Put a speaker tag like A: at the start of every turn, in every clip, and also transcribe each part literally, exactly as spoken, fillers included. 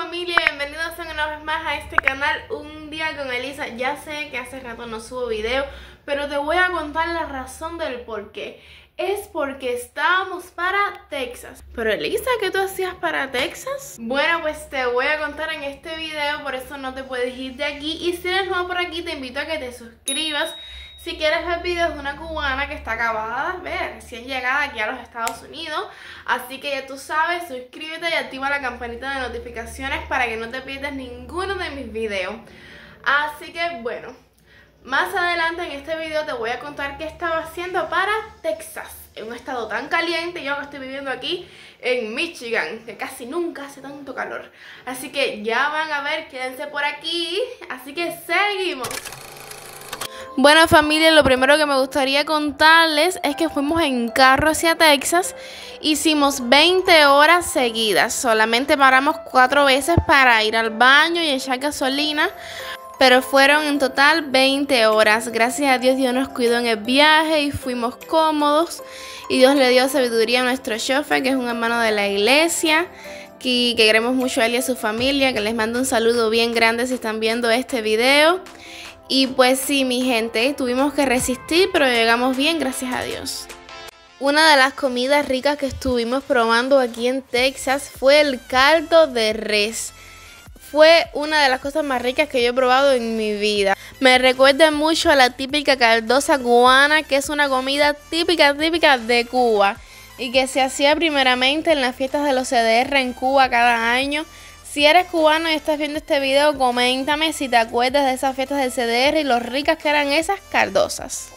A: familia, bienvenidos una vez más a este canal Un Día con Elisa. Ya sé que hace rato no subo video, pero te voy a contar la razón del por qué. Es porque estábamos para Texas. Pero Elisa, ¿qué tú hacías para Texas? Bueno, pues te voy a contar en este video, por eso no te puedes ir de aquí. Y si eres nuevo por aquí, te invito a que te suscribas. Si quieres ver videos de una cubana que está acabada de ver, recién llegada aquí a los Estados Unidos. Así que ya tú sabes, suscríbete y activa la campanita de notificaciones para que no te pierdas ninguno de mis videos. Así que bueno, más adelante en este video te voy a contar qué estaba haciendo para Texas, en un estado tan caliente. Yo que estoy viviendo aquí en Michigan, que casi nunca hace tanto calor. Así que ya van a ver, quédense por aquí. Así que seguimos. Bueno, familia, lo primero que me gustaría contarles es que fuimos en carro hacia Texas. Hicimos veinte horas seguidas. Solamente paramos cuatro veces para ir al baño y echar gasolina, pero fueron en total veinte horas. Gracias a Dios, Dios nos cuidó en el viaje y fuimos cómodos. Y Dios le dio sabiduría a nuestro chofer, que es un hermano de la iglesia, que, que queremos mucho a él y a su familia, que les mando un saludo bien grande si están viendo este video. Y pues sí, mi gente, tuvimos que resistir, pero llegamos bien, gracias a Dios. Una de las comidas ricas que estuvimos probando aquí en Texas fue el caldo de res. Fue una de las cosas más ricas que yo he probado en mi vida. Me recuerda mucho a la típica caldosa cubana, que es una comida típica, típica de Cuba. Y que se hacía primeramente en las fiestas de los C D R en Cuba cada año. Si eres cubano y estás viendo este video, coméntame si te acuerdas de esas fiestas del C D R y lo ricas que eran esas caldosas.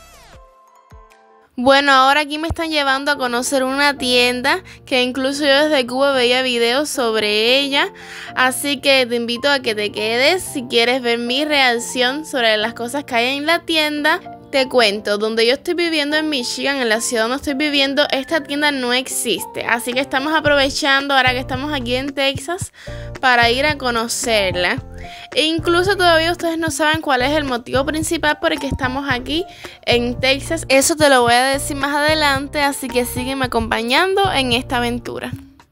A: Bueno, ahora aquí me están llevando a conocer una tienda que incluso yo desde Cuba veía videos sobre ella. Así que te invito a que te quedes si quieres ver mi reacción sobre las cosas que hay en la tienda. Te cuento, donde yo estoy viviendo en Michigan, en la ciudad donde estoy viviendo, esta tienda no existe. Así que estamos aprovechando ahora que estamos aquí en Texas para ir a conocerla. E incluso todavía ustedes no saben cuál es el motivo principal por el que estamos aquí en Texas. Eso te lo voy a decir más adelante, así que sígueme acompañando en esta aventura.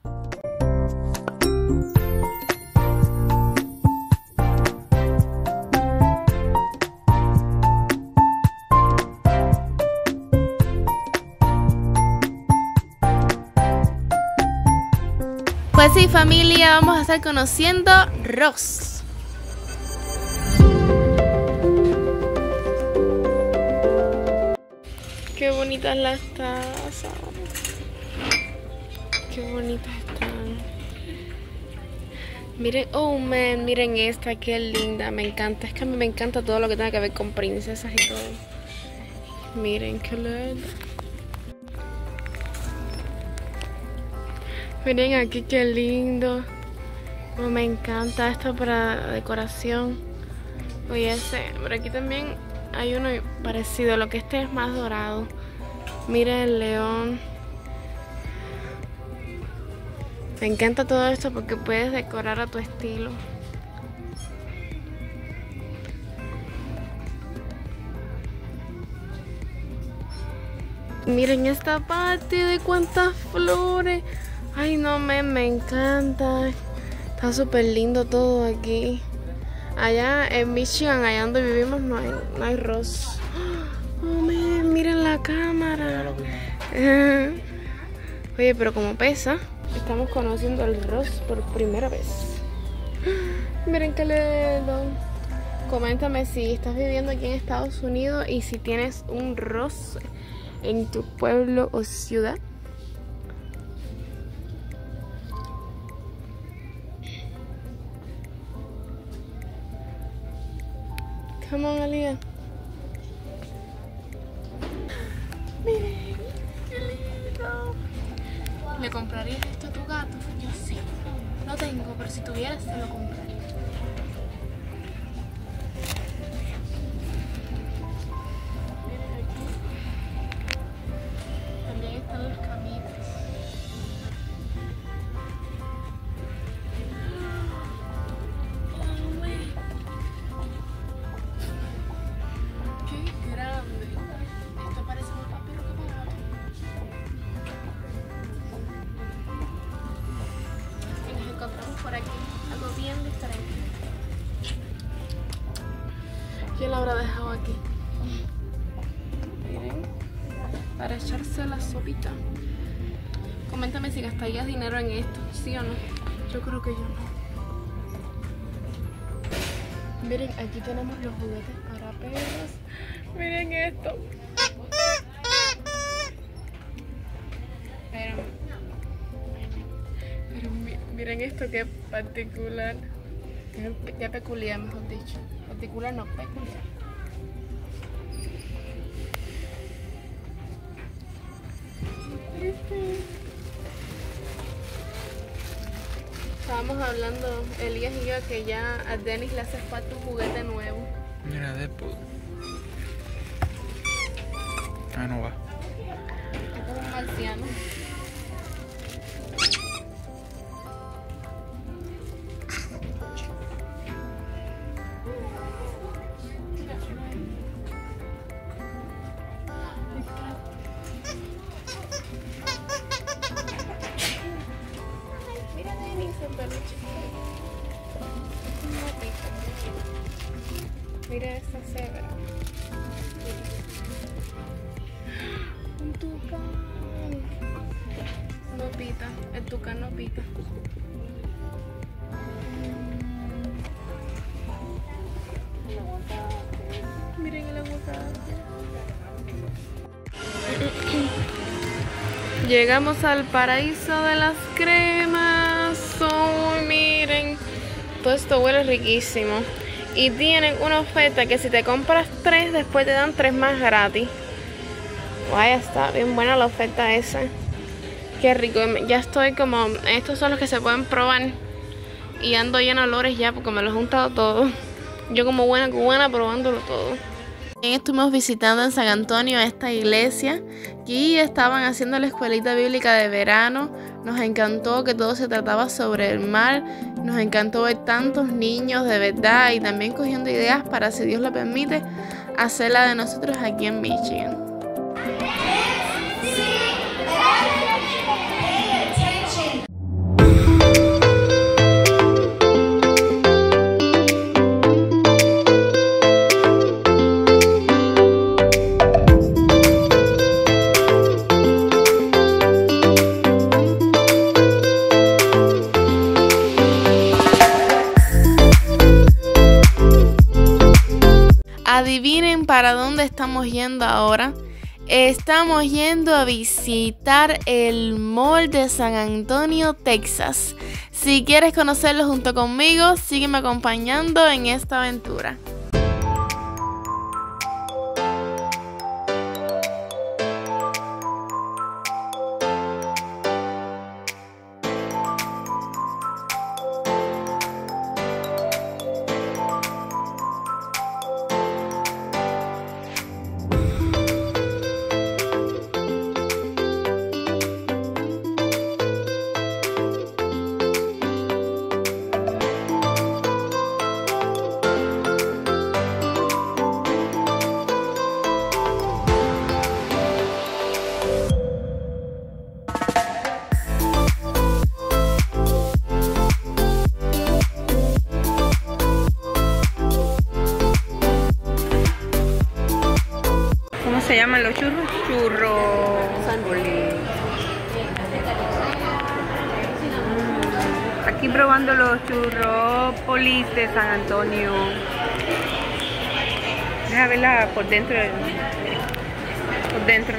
A: Pues sí, familia, vamos a estar conociendo Ross. Qué bonitas las tazas. Qué bonitas están. Miren, oh man, miren esta, qué linda, me encanta. Es que a mí me encanta todo lo que tenga que ver con princesas y todo. Miren, qué linda. Miren aquí qué lindo. Oh, me encanta esto para decoración. Oye, ese, por aquí también hay uno parecido, lo que este es más dorado. Mira el león. Me encanta todo esto porque puedes decorar a tu estilo. Miren esta parte de cuántas flores. Ay, no, me, me encanta. Está súper lindo todo aquí. Allá en Michigan, allá donde vivimos, no hay, no hay Ross. Oh, man, miren la cámara. Oye, pero como pesa, estamos conociendo el Ross por primera vez. Miren qué lindo. Coméntame si estás viviendo aquí en Estados Unidos y si tienes un Ross en tu pueblo o ciudad. Come on, Alía. Miren, qué lindo. ¿Le comprarías esto a tu gato? Yo sí. No tengo, pero si tuvieras, te lo compraría. Miren aquí. También están los caminos. Por aquí. algo bien diferente. ¿Quién lo habrá dejado aquí? Miren, para echarse la sopita. Coméntame si gastarías dinero en esto, ¿sí o no? Yo creo que yo no. Miren, aquí tenemos los juguetes para perros. Miren esto. Pero, pero miren esto, qué particular. Qué, qué peculiar, mejor dicho. Particular no, peculiar. Estábamos hablando, Elías y yo, que ya a Dennis le hace falta un juguete nuevo.
B: Mira, Deadpool. Ah, no va.
A: Es como un marciano. Mira, Dennis, el peluche. Mira esta cebra. Un tucán. No pita, el tucán no pita. Miren el aguacate. Llegamos al paraíso de las cremas. Uy, miren. Todo esto huele riquísimo. Y tienen una oferta que si te compras tres, después te dan tres más gratis. Vaya, está bien buena la oferta esa. Qué rico. Ya estoy como... Estos son los que se pueden probar. Y ando llena de olores ya porque me los he juntado todo. Yo como buena cubana probándolo todo. Estuvimos visitando en San Antonio esta iglesia. Aquí estaban haciendo la escuelita bíblica de verano. Nos encantó que todo se trataba sobre el mar. Nos encantó ver tantos niños de verdad y también cogiendo ideas para, si Dios lo permite, hacerla de nosotros aquí en Michigan. Adivinen para dónde estamos yendo ahora. Estamos yendo a visitar el Mall de San Antonio, Texas. Si quieres conocerlo junto conmigo, sígueme acompañando en esta aventura.
C: Se llaman los churros, churros Poli. Aquí probando los churros Poli de San Antonio. Deja verla por dentro. Por dentro.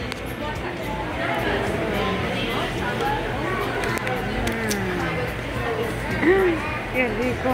C: Mm. Qué rico.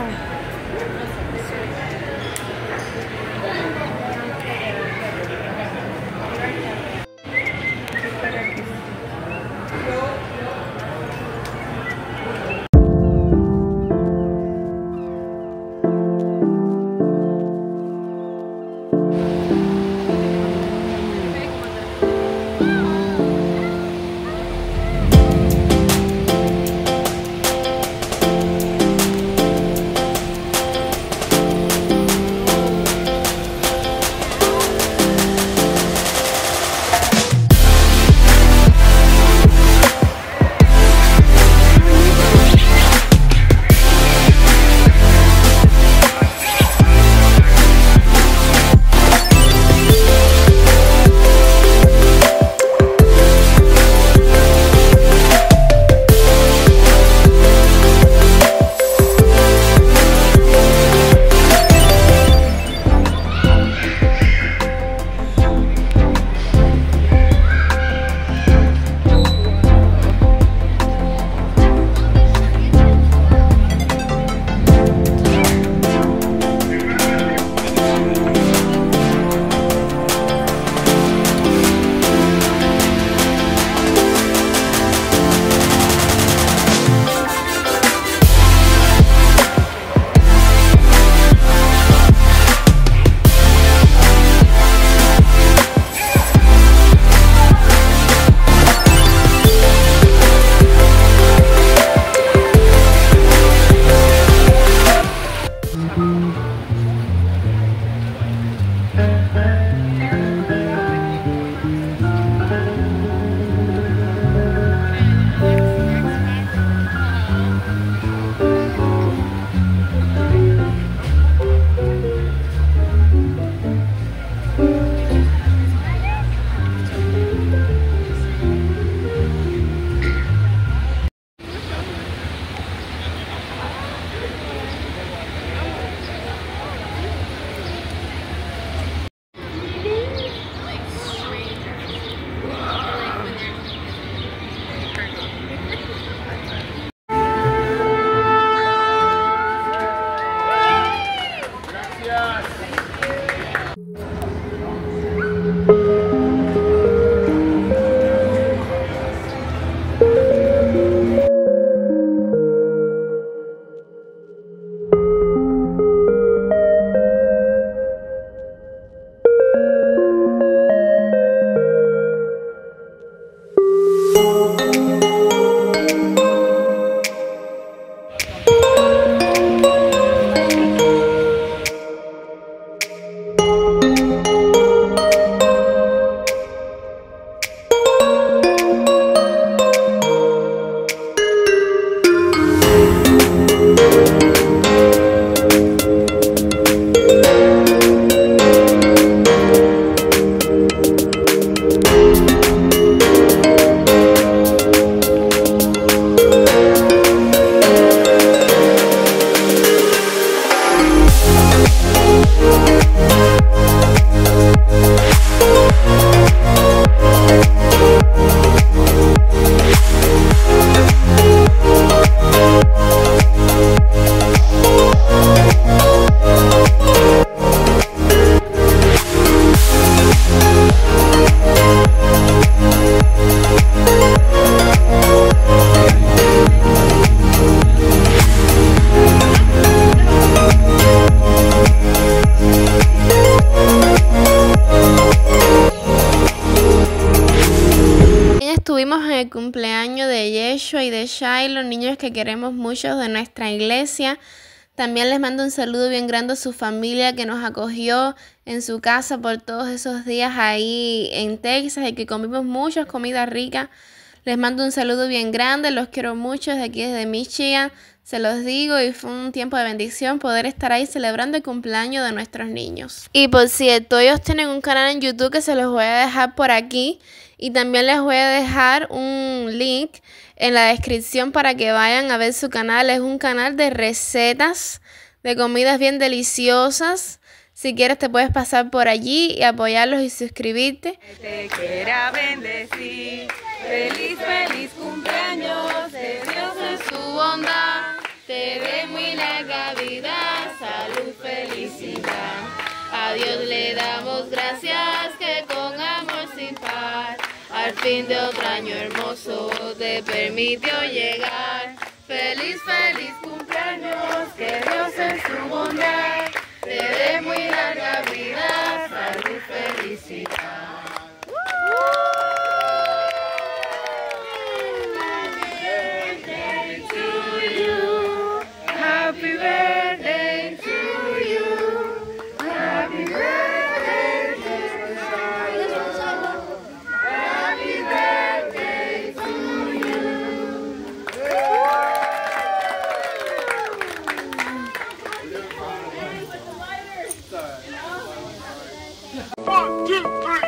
A: el cumpleaños de Yeshua y de Shiloh, niños que queremos mucho de nuestra iglesia. También les mando un saludo bien grande a su familia que nos acogió en su casa por todos esos días ahí en Texas y que comimos muchas comidas ricas. Les mando un saludo bien grande, los quiero mucho desde aquí, desde Michigan. Se los digo y fue un tiempo de bendición poder estar ahí celebrando el cumpleaños de nuestros niños. Y por cierto, ellos tienen un canal en YouTube que se los voy a dejar por aquí. Y también les voy a dejar un link en la descripción para que vayan a ver su canal. Es un canal de recetas, de comidas bien deliciosas. Si quieres te puedes pasar por allí y apoyarlos y suscribirte.
C: Te quiera bendecir. Feliz, feliz cumpleaños. De Dios en su bondad. Te dé muy larga vida, salud, felicidad. A Dios le damos gracias que con amor sin par al fin de otro año hermoso te permitió llegar. Feliz, feliz cumpleaños, que Dios en su bondad te dé muy larga vida, salud, felicidad. Happy birthday to you. Happy birthday to you. Happy birthday to you.
D: One, two, three.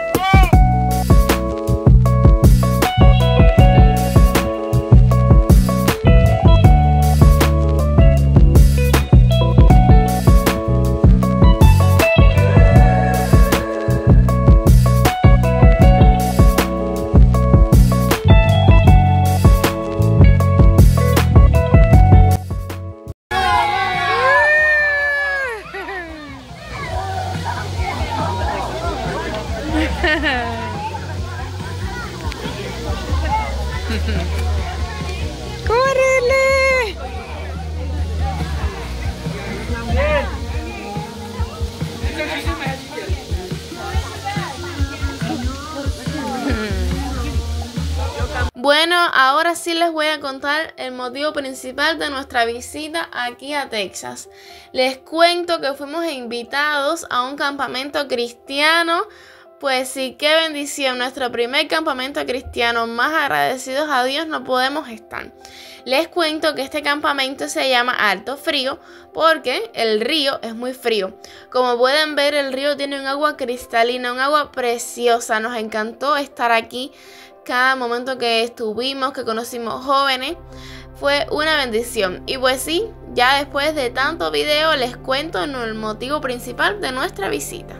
C: ¡Córrele!
A: Bueno, ahora sí les voy a contar el motivo principal de nuestra visita aquí a Texas. Les cuento que fuimos invitados a un campamento cristiano. Pues sí, qué bendición, nuestro primer campamento cristiano, más agradecidos a Dios no podemos estar. Les cuento que este campamento se llama Alto Frío porque el río es muy frío. Como pueden ver, el río tiene un agua cristalina, un agua preciosa. Nos encantó estar aquí cada momento que estuvimos, que conocimos jóvenes. Fue una bendición. Y pues sí, ya después de tanto video les cuento el motivo principal de nuestra visita.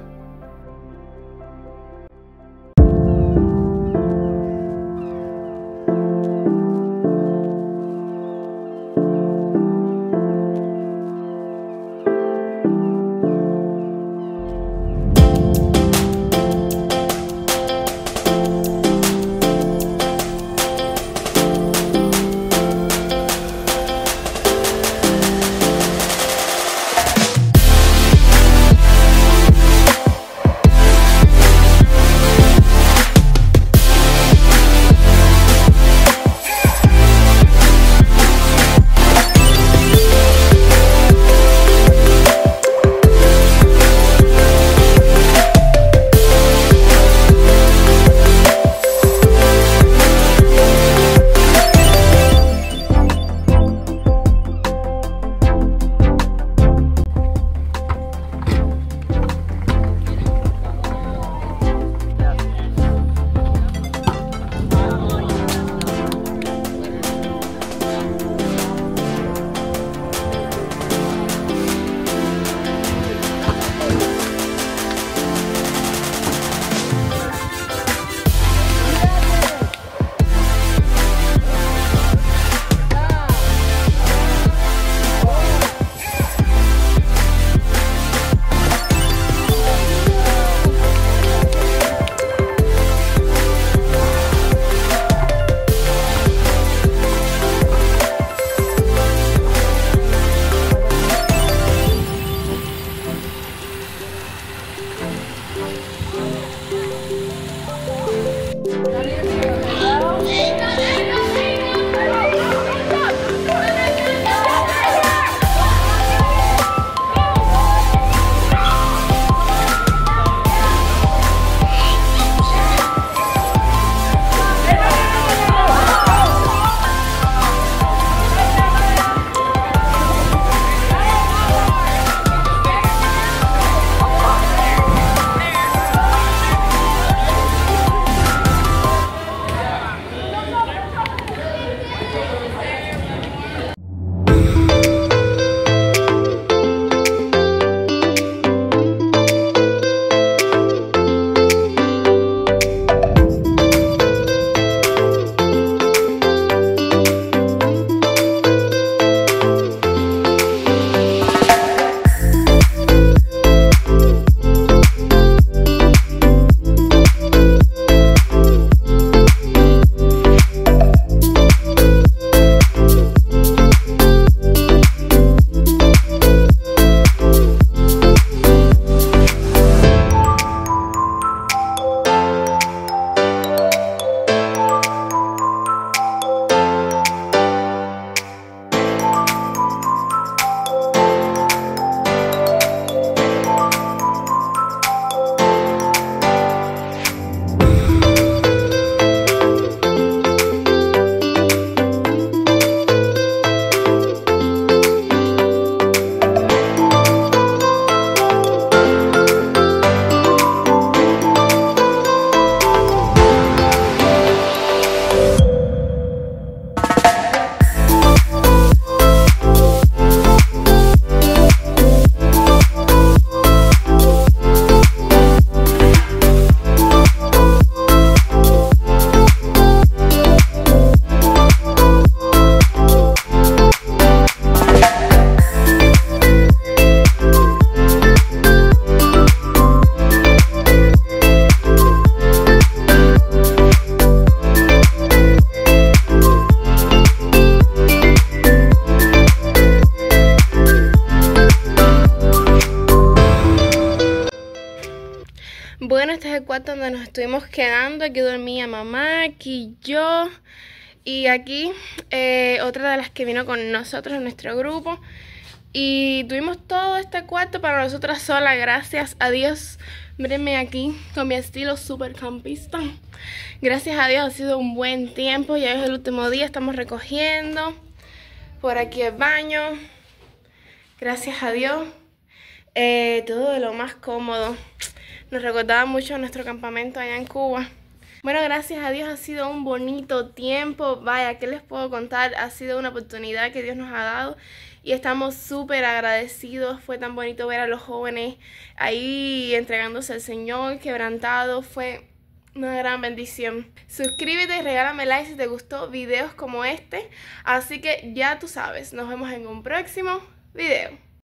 A: Bueno, este es el cuarto donde nos estuvimos quedando. Aquí dormía mamá, aquí yo. Y aquí eh, otra de las que vino con nosotros en nuestro grupo. Y tuvimos todo este cuarto para nosotras solas, gracias a Dios. Mírenme aquí con mi estilo super campista. Gracias a Dios ha sido un buen tiempo. Ya es el último día, estamos recogiendo. Por aquí el baño. Gracias a Dios. Eh, todo de lo más cómodo. Nos recordaba mucho nuestro campamento allá en Cuba. Bueno, gracias a Dios ha sido un bonito tiempo. Vaya, ¿qué les puedo contar? Ha sido una oportunidad que Dios nos ha dado y estamos súper agradecidos. Fue tan bonito ver a los jóvenes ahí entregándose al Señor, quebrantados. Fue una gran bendición. Suscríbete y regálame like si te gustó videos como este. Así que ya tú sabes, nos vemos en un próximo video.